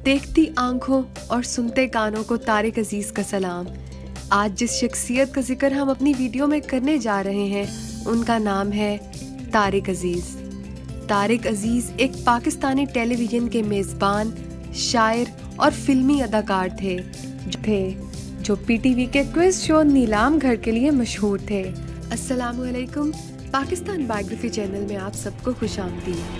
देखती आंखों और सुनते कानों को तारिक अजीज का सलाम। आज जिस शख्सियत का जिक्र हम अपनी वीडियो में करने जा रहे हैं उनका नाम है तारिक अजीज। तारिक अजीज एक पाकिस्तानी टेलीविजन के मेज़बान, शायर और फिल्मी अदाकार थे जो पीटीवी के क्विज शो नीलाम घर के लिए मशहूर थे। अस्सलामुअलैकुम, पाकिस्तान बायोग्राफी चैनल में आप सबको खुशामदीद।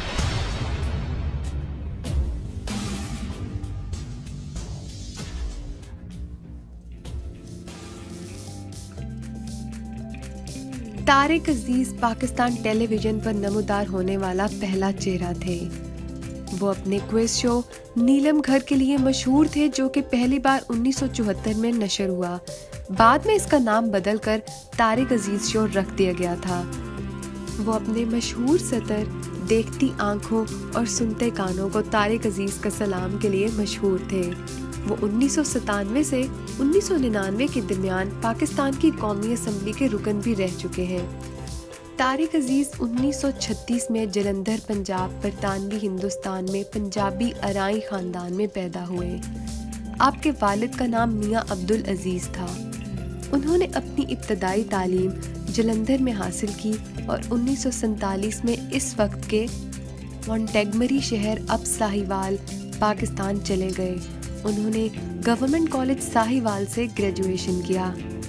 तारिक अजीज पाकिस्तान टेलीविजन पर नमूदार होने वाला पहला चेहरा थे। वो अपने क्विज शो नीलम घर के लिए मशहूर थे, जो कि पहली बार 1974 में नशर हुआ। बाद में इसका नाम बदलकर तारिक अजीज शो रख दिया गया था। वो अपने मशहूर सतर देखती आंखों और सुनते कानों को तारिक अजीज का सलाम के लिए मशहूर थे। वो 1997 से 1999 के दरमियान पाकिस्तान की कौमी असम्बली के रुकन भी रह चुके हैं। तारिक अजीज 1936 में जलंधर, पंजाब, बरतानवी हिंदुस्तान में पंजाबी अराई खानदान में पैदा हुए। आपके वालिद का नाम मियां अब्दुल अजीज था। उन्होंने अपनी इब्तदाई तालीम जलंधर में हासिल की और 1947 में इस वक्त के मॉन्टेगमरी शहर अब साहिवाल, पाकिस्तान चले गए। उन्होंने गवर्नमेंट कॉलेज साहिवाल से ग्रेजुएशन किया।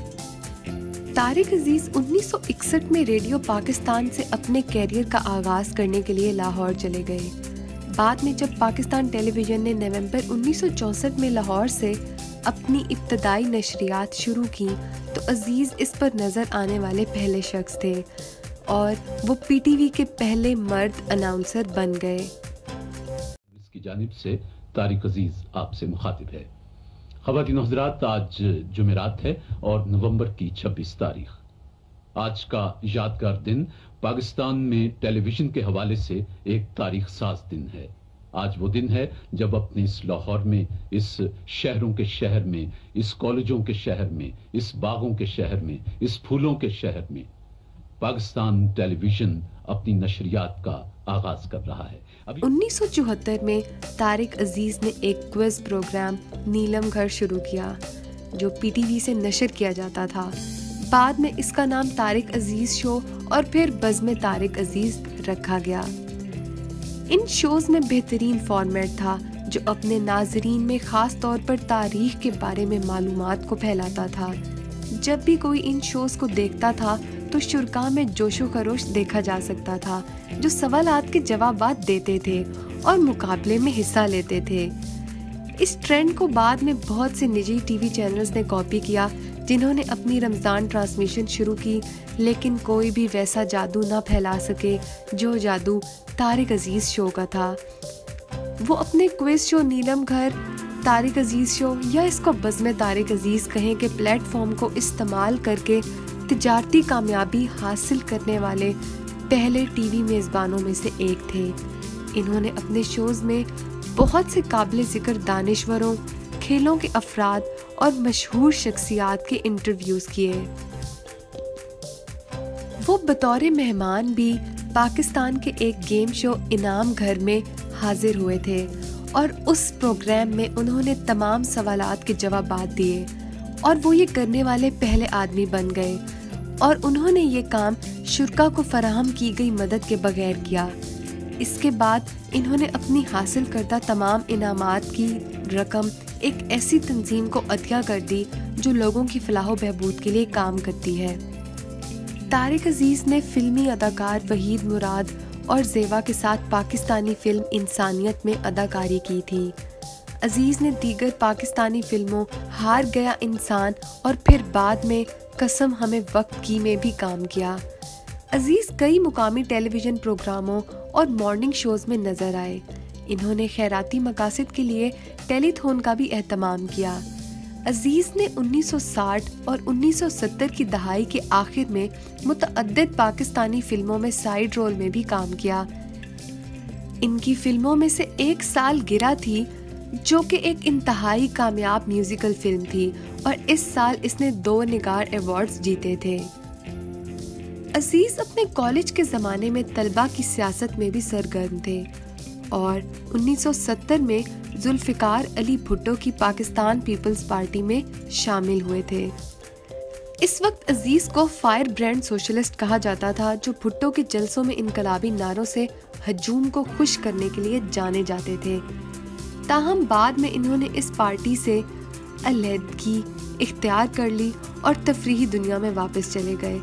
तारिक अजीज 1961 में रेडियो पाकिस्तान से अपने कैरियर का आगाज करने के लिए लाहौर चले गए। बाद में जब पाकिस्तान टेलीविजन ने नवंबर 1964 में लाहौर से अपनी इब्तदाई नशरियात शुरू की, तो अजीज इस पर नजर आने वाले पहले शख्स थे और वो पीटीवी के पहले मर्द अनाउंसर बन गए। इसकी जानिब से तारिक अजीज आपसे मुखातिब है। ख़वातीन हज़रात, आज जुमेरात है और नवंबर की 26 तारीख। आज का यादगार दिन पाकिस्तान में टेलीविजन के हवाले से एक तारीख साज दिन है। आज वो दिन है जब अपने इस लाहौर में, इस शहरों के शहर में, इस कॉलेजों के शहर में, इस बागों के शहर में, इस फूलों के शहर में पाकिस्तान टेलीविजन अपनी नशरियात का आगाज कर रहा है। 1974 में तारिक अजीज ने एक क्विज प्रोग्राम नीलम घर शुरू किया, जो पीटीवी से नशर किया जाता था। बाद में इसका नाम तारिक अजीज शो और फिर बज़्म तारिक अजीज रखा गया। इन शोज में बेहतरीन फॉर्मेट था जो अपने नाजरीन में खास तौर पर तारीख के बारे में मालूमात को फैलाता था। जब भी कोई इन शोज को देखता था तो शुरा में जोशो खरोश देखा जा सकता था, जो सवालात के जवाबात देते थे और मुकाबले में हिस्सा लेते थे। इस ट्रेंड को बाद में बहुत से निजी टीवी चैनल्स ने कॉपी किया, जिन्होंने अपनी रमज़ान ट्रांसमिशन शुरू की, लेकिन कोई भी वैसा जादू ना फैला सके जो जादू तारिक अजीज शो का था। वो अपने क्विज शो नीलम घर, तारिक अजीज शो या इसको बज़्म तारिक अजीज कहें के प्लेटफॉर्म को इस्तेमाल करके तिजारती कामयाबी हासिल करने वाले पहले टीवी मेज़बानों में से एक थे। इन्होंने अपने शोज में बहुत से काबिल ज़िक्र दानिश्वरों, खेलों के अफराद और मशहूर शख्सियात के इंटरव्यूज़ किए। वो बतौर मेहमान भी पाकिस्तान के एक गेम शो इनाम घर में हाजिर हुए थे और उस प्रोग्राम में उन्होंने तमाम सवालात के जवाबात दिए और वो ये करने वाले पहले आदमी बन गए और उन्होंने ये काम शुरा को फराहम की गई मदद के बगैर किया। इसके बाद इन्होंने अपनी हासिल करदा तमाम इनामात की रकम एक ऐसी तंजीम को अतिया कर दी जो लोगों की फलाह बहबूद के लिए काम करती है। तारिक अजीज ने फिल्मी अदाकार वहीद मुराद और जेवा के साथ पाकिस्तानी फिल्म इंसानियत में अदाकारी की थी। अजीज ने दीगर पाकिस्तानी फिल्मों हार गया इंसान और फिर बाद में कसम हमें वक्त की में भी काम किया। अजीज कई मुकामी टेलीविजन प्रोग्रामों और मॉर्निंग शोज में नजर आए। इन्होंने खैराती मकासद के लिए टेलीथॉन का भी एहतमाम किया। अजीज ने 1960 और 1970 की दहाई के आखिर में मुतअद्दिद पाकिस्तानी फिल्मों में साइड रोल में भी काम किया। इनकी फिल्मों में से एक साल गिरा थी, जो कि एक इंतहाई कामयाब म्यूजिकल फिल्म थी और इस साल इसने 2 निगार अवार्ड्स जीते थे। अजीज अपने कॉलेज के ज़माने में तलबा की सियासत में भी सरगर्म थे। और 1970 में जुल्फिकार अली भुट्टो की पाकिस्तान पीपल्स पार्टी में शामिल हुए थे। इस वक्त अजीज को फायर ब्रांड सोशलिस्ट कहा जाता था, जो भुट्टो के जलसों में इनकलाबी नारों से हजूम को खुश करने के लिए जाने जाते थे। ताहम बाद में इन्होंने इस पार्टी से अलहदगी इख्तियार कर ली और तफरीही दुनिया में वापस चले गए।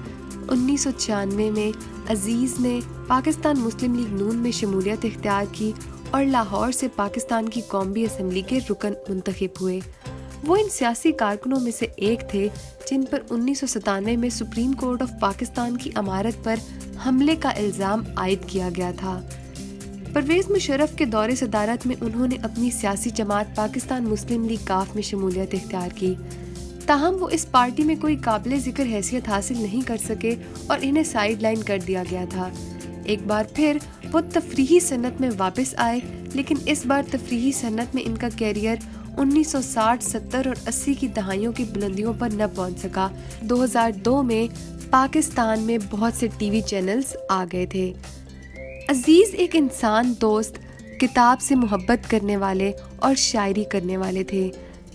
1996 में अजीज ने पाकिस्तान मुस्लिम लीग नून में शमूलियत इख्तियार की और लाहौर से पाकिस्तान की कौमी असम्बली के रुकन मुंतखब हुए। वो इन सियासी कारकुनों में से एक थे जिन पर 1997 में सुप्रीम कोर्ट ऑफ पाकिस्तान की इमारत पर हमले का इल्ज़ाम आयद किया गया था। परवेज मुशर्रफ के दौरे सदारत में उन्होंने अपनी सियासी जमात पाकिस्तान मुस्लिम लीग काफ में शमूलियत इख्तियार की। ताहम वो इस पार्टी में कोई काबिल जिक्र हैसियत हासिल नहीं कर सके और इन्हें साइड लाइन कर दिया गया था। एक बार फिर वो तफरीही सनत में वापस आए, लेकिन इस बार तफरीही सनत में इनका कैरियर 1960, 70 और 80 की दहाइयों की बुलंदियों पर न पहुंच सका। 2002 में पाकिस्तान में बहुत से टीवी चैनल्स आ गए थे। अजीज एक इंसान दोस्त, किताब से मोहब्बत करने वाले और शायरी करने वाले थे।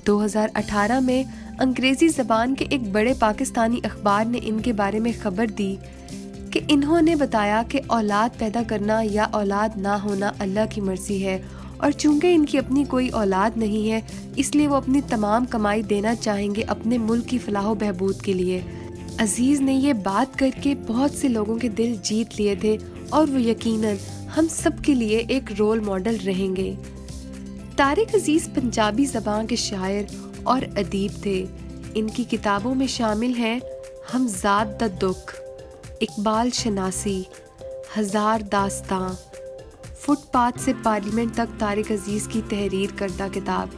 2018 में अंग्रेजी ज़बान के एक बड़े पाकिस्तानी अखबार ने इनके बारे में खबर दी कि इन्होंने बताया कि औलाद पैदा करना या औलाद ना होना अल्लाह की मर्जी है, और चूंकि इनकी अपनी कोई औलाद नहीं है, इसलिए वो अपनी तमाम कमाई देना चाहेंगे अपने मुल्क की फलाह बहबूद के लिए। अजीज़ ने ये बात करके बहुत से लोगों के दिल जीत लिए थे और वो यकीनन हम सब के लिए एक रोल मॉडल रहेंगे। तारिक अजीज़ पंजाबी ज़बान के शायर और अदीब थे। इनकी किताबों में शामिल हैं हमज़ाद द दुख, इकबाल शनासी, हजार दास्तां, फुटपाथ से पार्लियामेंट तक तारिक अजीज़ की तहरीर करदा किताब।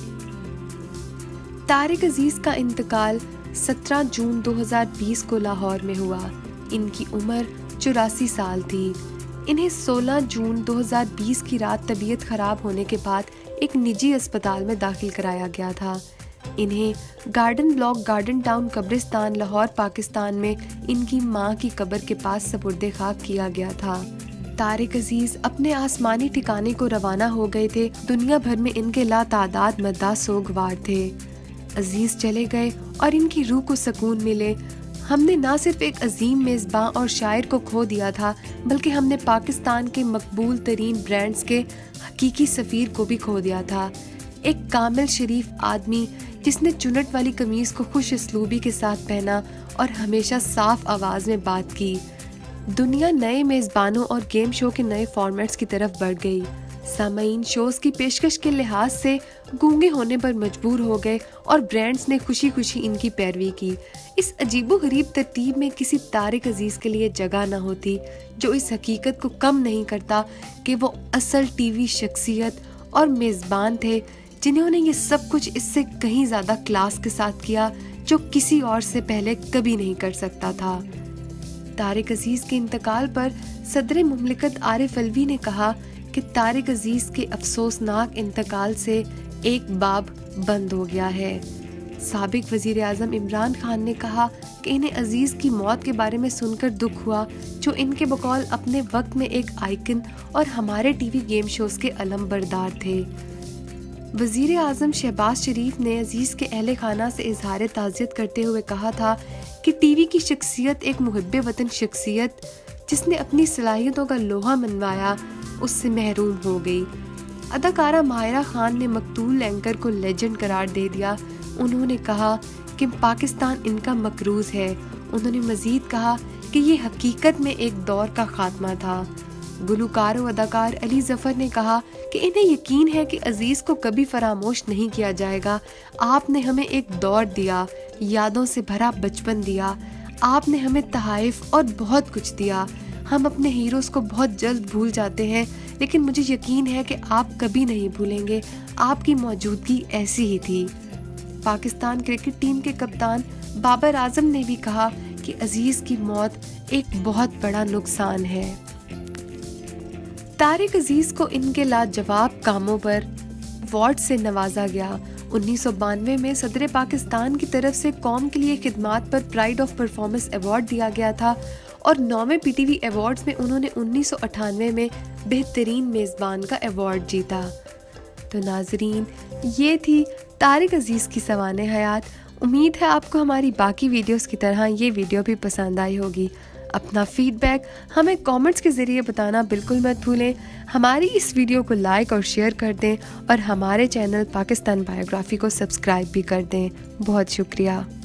तारिक अजीज़ का इंतकाल 17 जून 2020 को लाहौर में हुआ। इनकी उम्र 84 साल थी। इन्हें 16 जून 2020 की रात तबीयत खराब होने के बाद एक निजी अस्पताल में दाखिल कराया गया था। इन्हें गार्डन ब्लॉक गार्डन टाउन कब्रिस्तान लाहौर पाकिस्तान में इनकी मां की कब्र के पास सपुर्दे खाक किया गया था। तारिक अजीज़ अपने आसमानी ठिकाने को रवाना हो गए थे। दुनिया भर में इनके लातादाद मद्दा सोगवार थे। अजीज़ चले गए और इनकी रूह को सुकून मिले। हमने ना सिर्फ एक अजीम मेज़बान और शायर को खो दिया था, बल्कि हमने पाकिस्तान के मकबूल तरीन ब्रांड्स के हकीकी सफ़ीर को भी खो दिया था। एक कामिल शरीफ आदमी जिसने चुनट वाली कमीज को खुश इसलूबी के साथ पहना और हमेशा साफ आवाज में बात की। दुनिया नए मेज़बानों और गेम शो के नए फॉर्मेट्स की तरफ बढ़ गई। सामाईन शोज की पेशकश के लिहाज से गूंगे होने पर मजबूर हो गए और ब्रांड्स ने खुशी खुशी इनकी पैरवी की। इस अजीबो गरीब तरतीब में किसी तारिक अजीज़ के लिए जगह न होती, जो इस हकीकत को कम नहीं करता कि वो असल टीवी शख्सियत और मेज़बान थे जिन्होंने ये सब कुछ इससे कहीं ज़्यादा क्लास के साथ किया, जो किसी और से पहले कभी नहीं कर सकता था। तारिक अजीज़ के इंतकाल पर सदर मुमलिकत आरिफ अलवी ने कहा कि तारिक अजीज़ के अफसोसनाक इंतकाल से एक बाब बंद हो गया है। साबिक वजीर आज़म इमरान खान ने कहा कि इन्हें अजीज़ की मौत के बारे में सुनकर दुख हुआ, जो इनके बकौल अपने वक्त में एक आइकन और हमारे टीवी गेम शोज के अलम बरदार थे। वजीर आज़म शहबाज शरीफ ने अजीज़ के अहले खाना से इजहार ताज़ियत करते हुए कहा था कि टीवी की शख्सियत एक मुहब्बे वतन शख्सियत जिसने अपनी सलाहियतों का लोहा मनवाया, उससे महरूम हो गई। अदाकारा माहिरा खान ने मकतूल एंकर को लेजेंड करार दे दिया। उन्होंने कहा कि पाकिस्तान इनका मकरूज है। उन्होंने मजीद कहा कि ये हकीकत में एक दौर का खात्मा था। गुलकार और अदाकार अली जफर ने कहा कि इन्हें यकीन है कि अजीज़ को कभी फरामोश नहीं किया जाएगा। आपने हमें एक दौर दिया, यादों से भरा बचपन दिया। आपने हमें तहाइफ और बहुत कुछ दिया। हम अपने हीरोज़ को बहुत जल्द भूल जाते हैं, लेकिन मुझे यकीन है कि आप कभी नहीं भूलेंगे। आपकी मौजूदगी ऐसी ही थी। पाकिस्तान क्रिकेट टीम के कप्तान बाबर आजम ने भी कहा कि अजीज़ की मौत एक बहुत बड़ा नुकसान है। तारिक अजीज़ को इनके लाजवाब कामों पर अवार्ड से नवाजा गया। 1992 में सदर पाकिस्तान की तरफ से कौम के लिए खिदमात पर प्राइड ऑफ परफॉर्मेंस अवार्ड दिया गया था और 9वें पीटीवी अवार्ड्स में उन्होंने 1998 में बेहतरीन मेज़बान का अवार्ड जीता। तो नाजरीन, ये थी तारिक अजीज़ की सवाने हयात। उम्मीद है आपको हमारी बाकी वीडियोस की तरह ये वीडियो भी पसंद आई होगी। अपना फीडबैक हमें कमेंट्स के ज़रिए बताना बिल्कुल मत भूलें। हमारी इस वीडियो को लाइक और शेयर कर दें और हमारे चैनल पाकिस्तान बायोग्राफी को सब्सक्राइब भी कर दें। बहुत शुक्रिया।